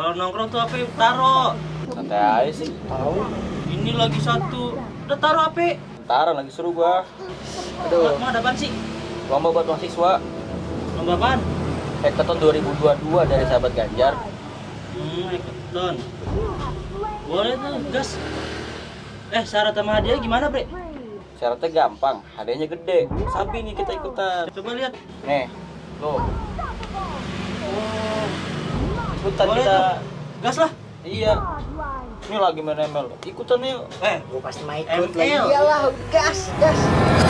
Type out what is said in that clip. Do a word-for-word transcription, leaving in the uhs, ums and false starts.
Kalau nongkrong tuh apa taro. Santai aja sih. Tahu. Ini lagi satu. Udah taro apa? Ntar lagi seru gua. Aduh. Mau ada apaan sih? Lomba buat mahasiswa. Lomba apaan? Hackathon dua ribu dua puluh dua dari sahabat Ganjar. Hmm, hackathon. Boleh tuh, gas. Eh, syarat sama hadiah gimana, Bre? Syaratnya gampang, hadiahnya gede. Sabi nih kita ikutan. Coba lihat. Nih, lo. Oh, Ikutan boleh kita. tuh. Gas lah. Iya. Ini lagi main M L. Ikutan yuk. Eh, Gue pasti mau M ikut L. lagi. Iyalah, gas, gas.